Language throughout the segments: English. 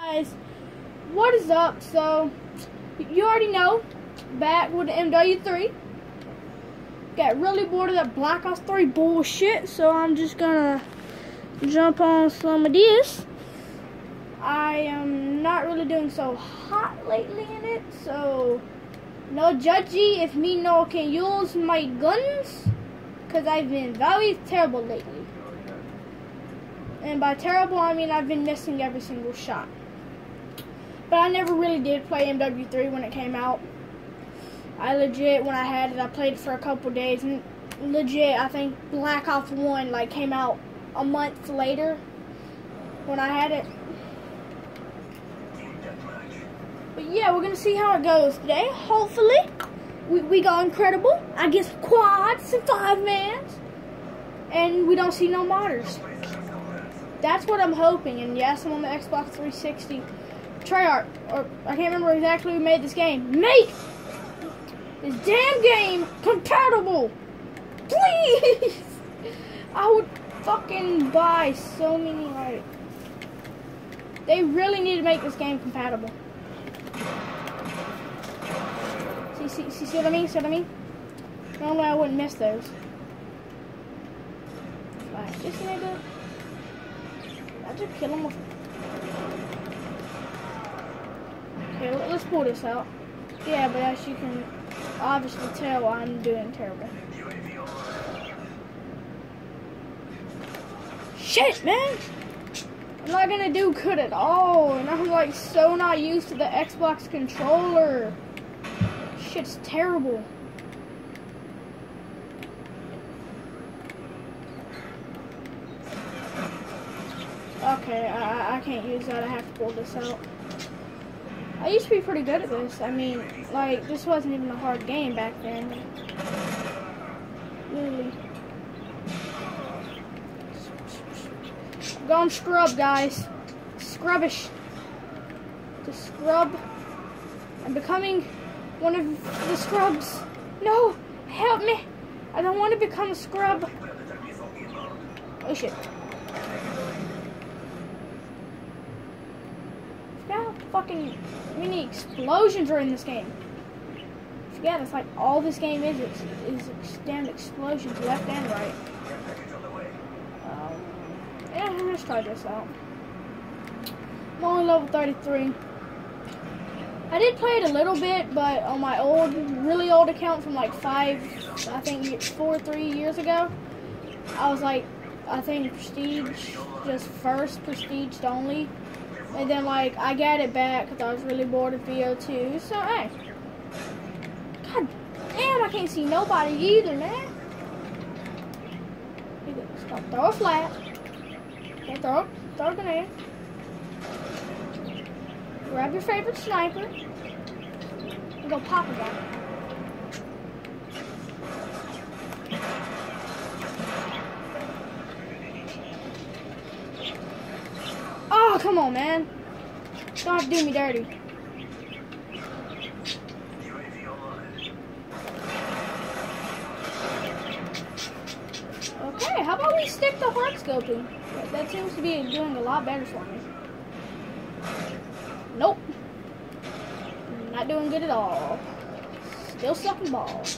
Guys, what is up? So, you already know, back with the MW3. Got really bored of that Black Ops 3 bullshit, so I'm just gonna jump on some of this. I am not really doing so hot lately in it, so no judgy if me no can use my guns, because I've been very terrible lately. And by terrible, I mean I've been missing every single shot. But I never really did play MW3 when it came out. I legit, when I had it, I played it for a couple days. And legit, I think Black Ops 1 like came out a month later when I had it. But yeah, we're going to see how it goes today. Hopefully, we go incredible. I get some quads and 5-mans. And we don't see no modders. That's what I'm hoping. And yes, I'm on the Xbox 360. Treyarch, or I can't remember exactly who made this game. Make this damn game compatible, please. I would fucking buy so many, like, they really need to make this game compatible. See what I mean? See what I mean? Normally I wouldn't miss those. Like, this nigga, I just kill him with. Okay, let's pull this out. Yeah, but as you can obviously tell, I'm doing terrible. Shit, man! I'm not gonna do good at all, and I'm like so not used to the Xbox controller. Shit's terrible. Okay, I can't use that. I have to pull this out. I used to be pretty good at this. I mean, like, this wasn't even a hard game back then. Literally. Gone scrub, guys. Scrubbish. To scrub. I'm becoming one of the scrubs. No! Help me! I don't want to become a scrub. Oh, shit. Fucking many explosions are in this game. Yeah, that's like all this game is damn explosions left and right. Yeah, let's try this out. I'm only level 33. I did play it a little bit, but on my old, really old account from like 3 years ago, I was like, I think Prestige, just first Prestige only. And then, like, I got it back because I was really bored of VO2. So, hey. God damn, I can't see nobody either, man. Stop, throw a flat. Okay, throw a grenade. Grab your favorite sniper. And go pop a guy. Oh, come on, man. Don't have to do me dirty. Okay, how about we stick to hard scoping? That seems to be doing a lot better for me. Nope. Not doing good at all. Still sucking balls.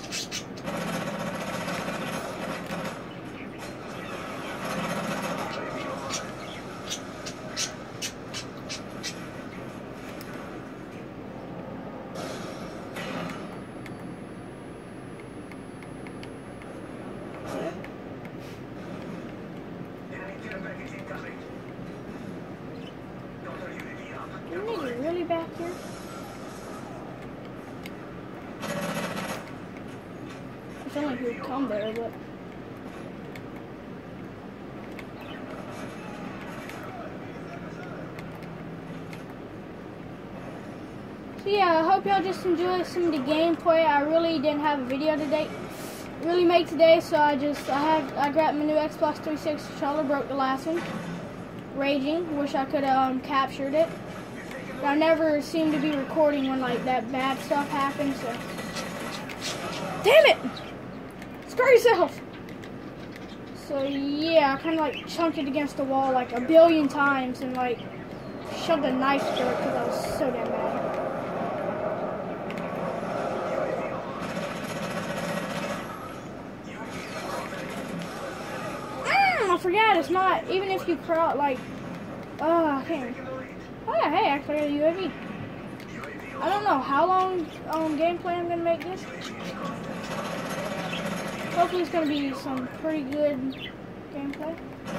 Really back here? I feel like he would come there, but so yeah, I hope y'all just enjoy some of the gameplay. I really didn't have a video today, make today, so I grabbed my new Xbox 360 controller, broke the last one. Raging, wish I could have captured it. I never seem to be recording when like that bad stuff happens. So. Damn it! Screw yourself! So yeah, I kind of like chunked it against the wall like a billion times and like shoved a knife through it because I was so damn mad. I forgot, it's not, even if you crawl, like, I can't. Oh yeah, hey, actually I got a UAV. I don't know how long gameplay I'm gonna make this. Hopefully it's gonna be some pretty good gameplay.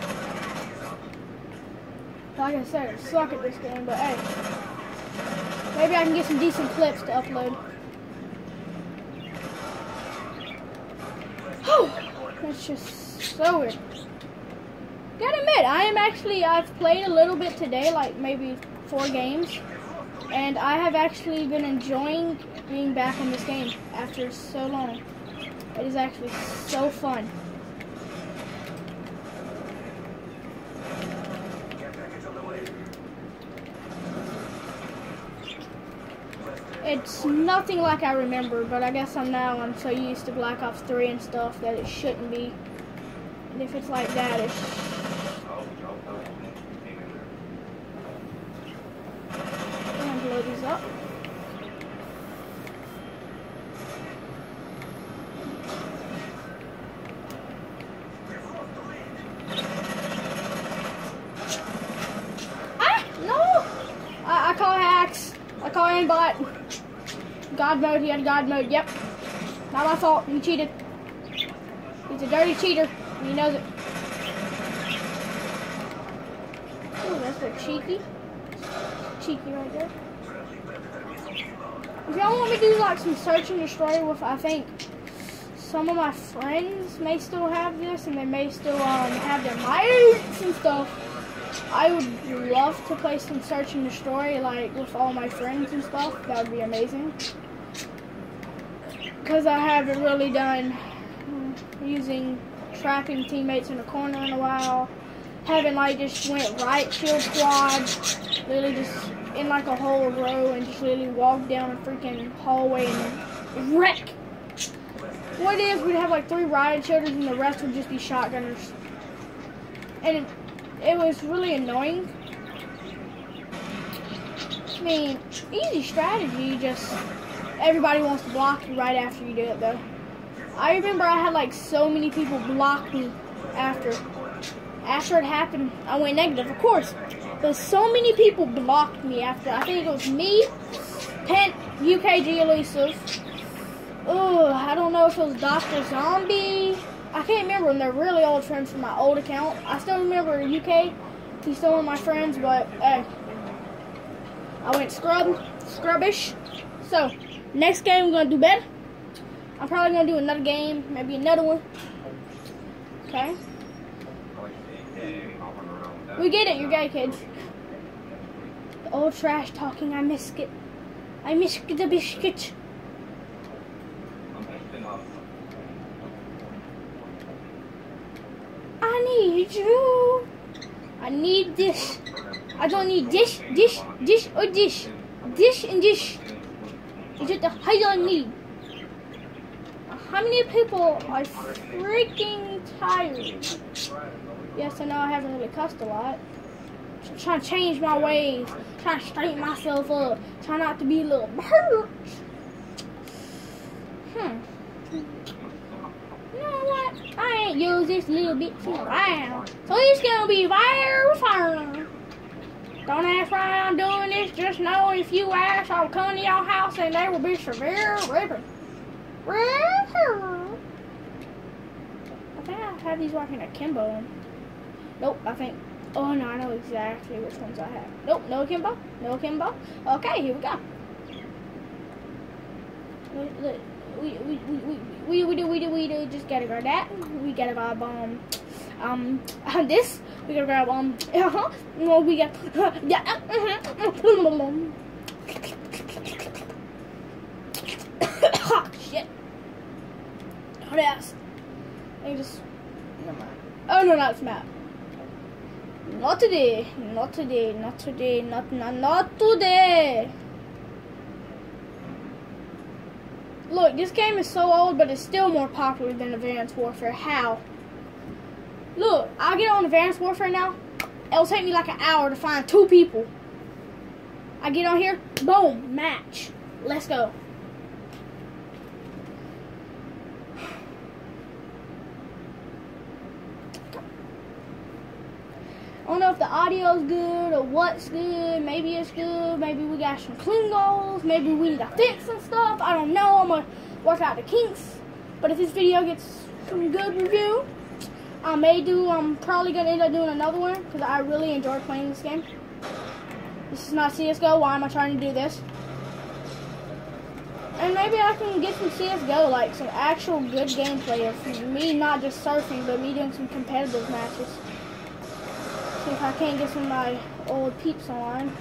Like I said, I suck at this game, but hey, maybe I can get some decent clips to upload. Whew, that's just so weird. Gotta admit, I've played a little bit today, like maybe 4 games, and I have actually been enjoying being back in this game after so long. It is actually so fun. It's nothing like I remember, but I guess I'm so used to Black Ops 3 and stuff that it shouldn't be. And if it's like that, it's... I'm gonna blow these up. Ah! No! I call hacks. I call aimbot. God mode, he had God mode, yep. Not my fault, he cheated. He's a dirty cheater, and he knows it. Ooh, that's a cheeky. Cheeky right there. If y'all want me to do like some search and destroy with, I think some of my friends may still have this, and they may still have their mics and stuff. I would love to play some search and destroy like with all my friends and stuff. That would be amazing. Because I haven't really done using trapping teammates in a corner in a while. Haven't like just went right shield squad, literally just in like a whole row and just literally walk down a freaking hallway and wreck. What it is, we'd have like 3 riot shielders and the rest would just be shotgunners. And it was really annoying. I mean, easy strategy, just everybody wants to block you right after you do it though. I remember I had like so many people block me after it happened. I went negative, of course. But so many people blocked me after. I think it was me, Pent, UKG Elusive. I don't know if it was Dr. Zombie. I can't remember them. They're really old friends from my old account. I still remember UK. He's still one of my friends, but hey. I went scrubbish. So, next game we're going to do better. I'm probably going to do another game, maybe another one. Okay. We get it, you're gay, kids. The old trash talking, I miss it. I miss the biscuit. I need you. I need this. I don't need dish, or dish. Dish and dish. Is it the height I need? How many people are freaking tired? Yes, I know I haven't really cussed a lot. I'm trying to change my ways. Trying to straighten myself up. Try not to be a little bird. You know what? I ain't use this little bit around. So it's gonna be very fun. Don't ask why I'm doing this. Just know if you ask, I'll come to your house and there will be severe ripping. I think I have these working akimbo. Nope, I think. Oh no, I know exactly which ones I have. Nope, no akimbo. No akimbo. Okay, here we go. We do just gotta grab that. We gotta grab this. We gotta grab no, we got yeah. Shit. What else? I just never mind. Oh no, not map. Not today. Not today. Not today. Not today. Look, this game is so old, but it's still more popular than Advanced Warfare. How? Look, I'll get on Advanced Warfare now. It'll take me like an hour to find 2 people. I get on here, boom, match. Let's go. I don't know if the audio's good or what's good. Maybe it's good. Maybe we got some clean goals. Maybe we need to fix some stuff. I don't know. I'm going to work out the kinks. But if this video gets some good review, I'm probably going to end up doing another one because I really enjoy playing this game. This is not CSGO. Why am I trying to do this? And maybe I can get some CSGO, like some actual good gameplay of me not just surfing, but me doing some competitive matches. See if I can't get some of my old peeps online.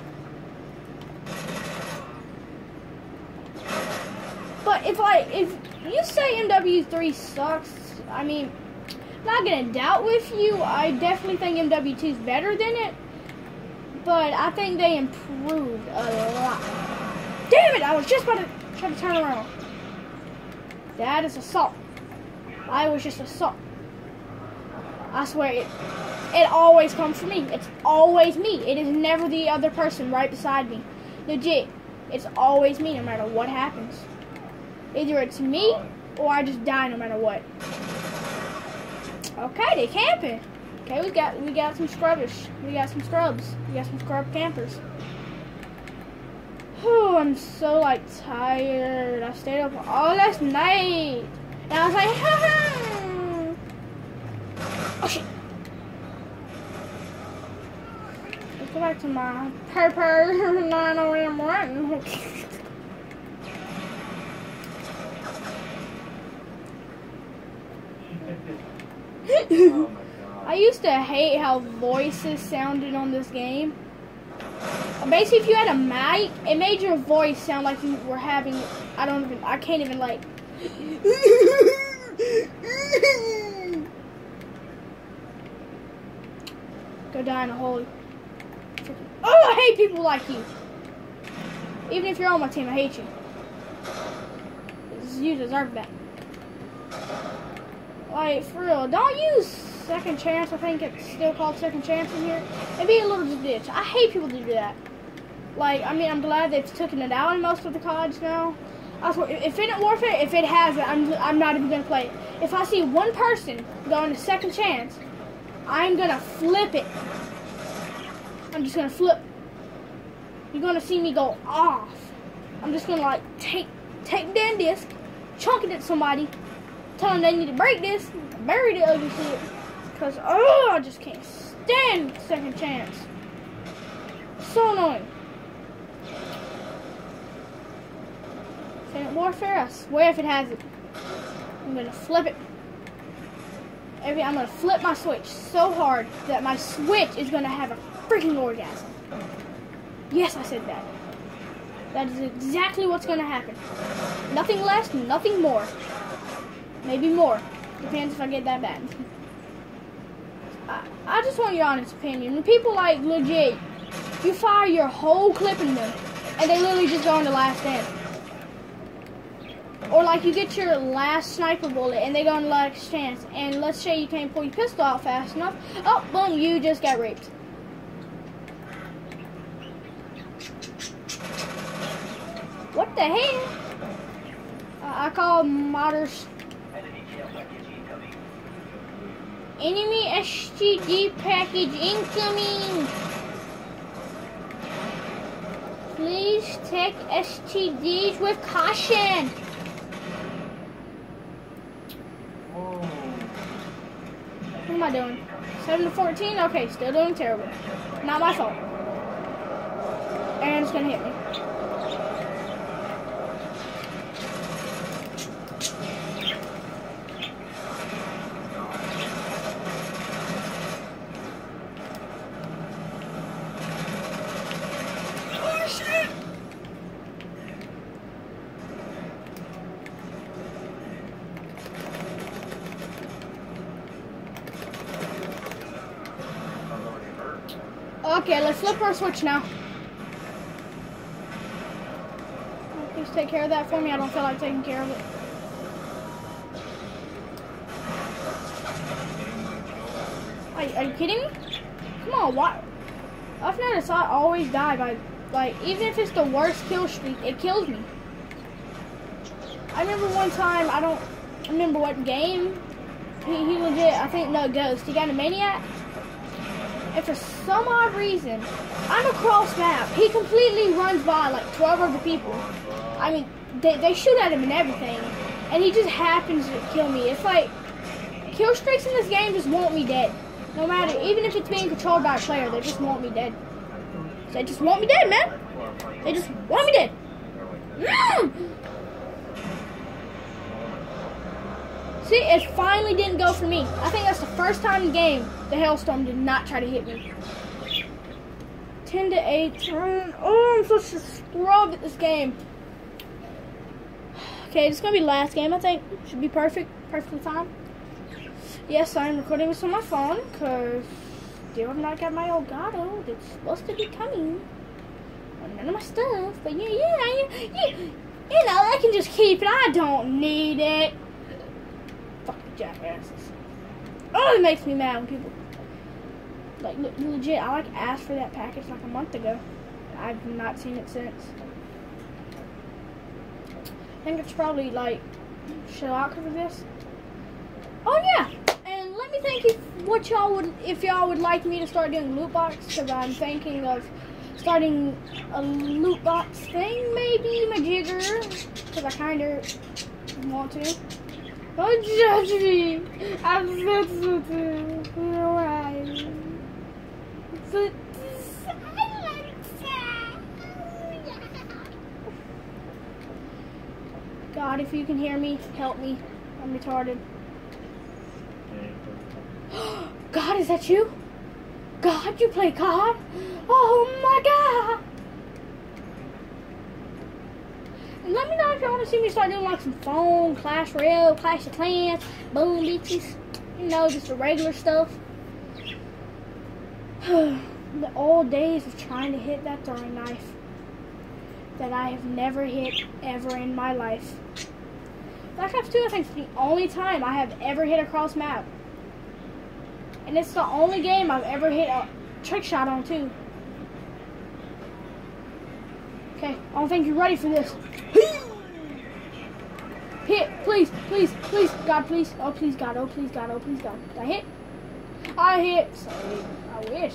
But if you say MW3 sucks, I mean, I'm not gonna doubt with you. I definitely think MW2 is better than it, but I think they improved a lot. Damn it! I was just about to try to turn around. That is assault. I was just assault. I swear it always comes for me. It's always me. It is never the other person right beside me. Legit. It's always me no matter what happens. Either it's me or I just die no matter what. Okay, they camping. Okay, we got some scrubbers. We got some scrubs. We got some scrub campers. Oh, I'm so like tired. I stayed up all last night. And I was like, ha ha. Oh shit. Let's go back to my purple 9 AM run. Oh my God. I used to hate how voices sounded on this game. Basically, if you had a mic, it made your voice sound like you were having, I can't even like. Go die in a hole. Oh, I hate people like you. Even if you're on my team, I hate you. You deserve that. Like, for real, don't use second chance. I think it's still called second chance in here. And be a little bitch. I hate people to do that. Like, I mean, I'm glad they've taken it out in most of the CODs now. I swear, Infinite Warfare, if it has it, I'm not even going to play it. If I see one person go into second chance, I'm going to flip it. I'm just going to flip. You're going to see me go off. I'm just going to, like, take the disc, chunk it at somebody, tell them they need to break this, bury the ugly shit. Because, oh, I just can't stand second chance. So annoying. Infinite Warfare, I swear if it has it, I'm going to flip it. I'm going to flip my Switch so hard that my Switch is going to have a freaking orgasm. Yes, I said that. That is exactly what's going to happen. Nothing less, nothing more. Maybe more. Depends if I get that bad. I just want your honest opinion. When people like legit, you fire your whole clip in them, and they literally just go into last stand. Or like you get your last sniper bullet, and they go into last chance, and let's say you can't pull your pistol out fast enough. Oh, boom, you just got raped. What the hell? I call modders. Enemy STD package incoming. Please take STDs with caution. What am I doing? 7 to 14? Okay, still doing terrible. Not my fault. And it's gonna hit me. Okay, let's flip our switch now. Please take care of that for me. I don't feel like taking care of it. Are you kidding me? Come on, why? I've noticed I always die by Like, even if it's the worst kill streak, it kills me. I remember one time, I don't remember what game, he legit, I think, no, Ghost, he got a Maniac. And for some odd reason, I'm across map. He completely runs by like 12 other people. I mean, they shoot at him and everything. And he just happens to kill me. It's like, kill streaks in this game just want me dead. No matter, even if it's being controlled by a player, they just want me dead. They just want me dead, man. They just want me dead. See, it finally didn't go for me. I think that's the first time in the game the Hailstorm did not try to hit me. 10-8. Oh, I'm such a scrub at this game. Okay, this is going to be the last game, I think. Should be perfect. Perfectly fine. Yes, I'm recording this on my phone, because still have not got my Elgato that's supposed to be coming. None of my stuff, but yeah, you know, I can just keep it. I don't need it. Fucking jackasses. Oh, it makes me mad when people, like, legit, I like asked for that package like a month ago. I've not seen it since. I think it's probably like, should I cover this? Oh yeah, and let me think if y'all would like me to start doing loot box, because I'm thinking of starting a loot box thing, maybe my jigger, because I kind of want to. Don't judge me. I'm sensitive. You're right. But God, if you can hear me, help me. I'm retarded. God, is that you? God, you play COD? Oh my God! And let me know if y'all want to see me start doing like some phone, Clash Royale, Clash of Clans, Boom Beaches, you know, just the regular stuff. The old days of trying to hit that throwing knife that I have never hit ever in my life. Black Ops 2, I think, is the only time I have ever hit a cross map. And it's the only game I've ever hit a trick shot on, too. Okay, I don't think you're ready for this. Hit, please, please, please, God, please. Oh, please, God, oh, please, God, oh, please, God. Did I hit? I hit. Sorry, I wish.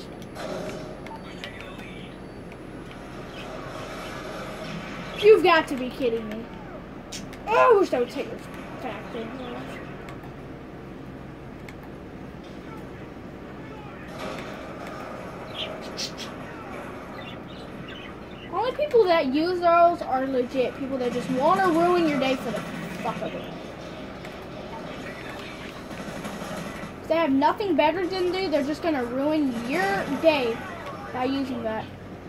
You've got to be kidding me. Oh, I wish they would take your back thing off. Only people that use those are legit people that just want to ruin your day for the fuck of it. If they have nothing better to do, they're just going to ruin your day by using that.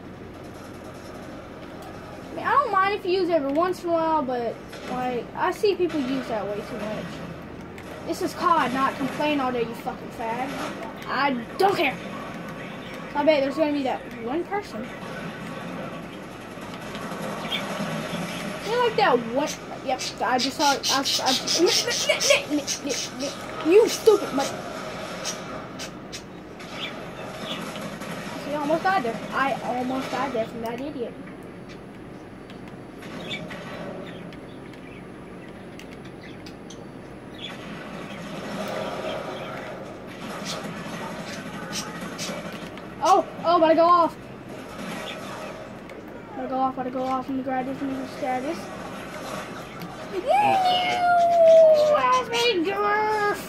I mean, I don't mind if you use it every once in a while, but like, I see people use that way too much. This is COD, not complain all day, you fucking fag. I don't care. I bet there's going to be that one person. You know, like that one. Yep, I just saw it. You stupid mother. See, I almost died there. I almost died there from that idiot. Oh, gotta go off. Gotta go off. Let me grab this and status. That's me, Gurf.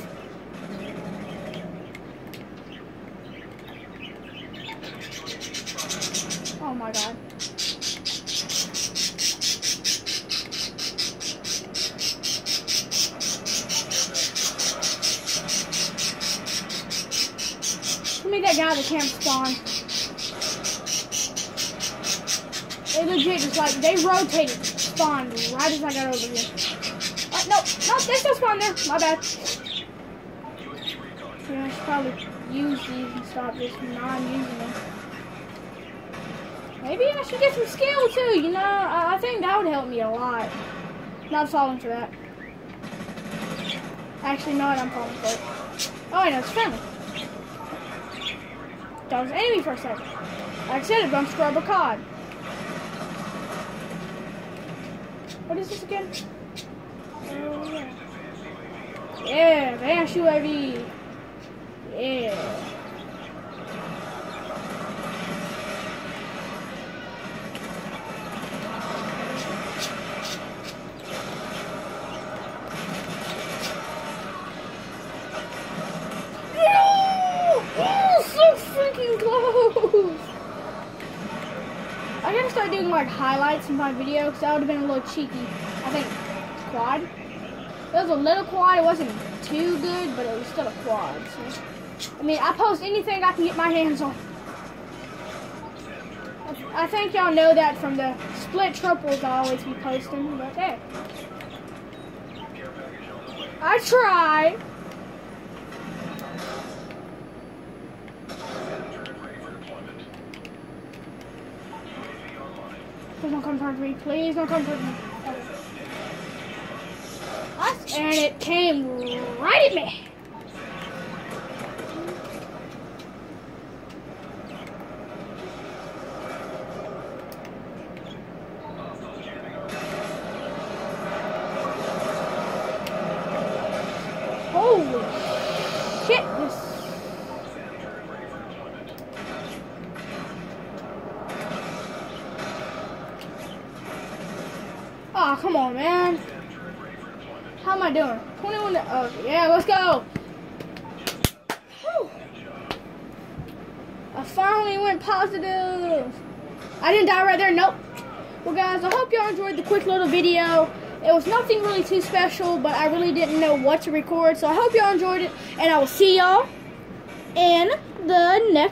Oh my God. Give me that guy that can't spawn. They legit just like, they rotated, spawned right as I got over here. No, there's no spawn there. My bad. Yeah, I should probably use these and stop this from not using them. Maybe I should get some skill too, you know? I think that would help me a lot. Not falling for that. Actually, no, I'm falling for it. Oh, I know, it's friendly. That was an enemy for a second. Like I said, it don't scrub a COD. What is this again? Yeah, advanced UAV. Yeah. I gotta start doing like highlights in my video because that would have been a little cheeky. I think quad. It was a little quad. It wasn't too good, but it was still a quad. So, I mean, I post anything I can get my hands on. I think y'all know that from the split triples I always be posting, but hey. I try. Please don't come towards me. Please don't come towards me. And it came right at me. Holy shit, this. Oh, come on, man. How am I doing? 21 to, oh, yeah, let's go. Whew. I finally went positive. I didn't die right there, nope. Well, guys, I hope y'all enjoyed the quick little video. It was nothing really too special, but I really didn't know what to record. So I hope y'all enjoyed it, and I will see y'all in the next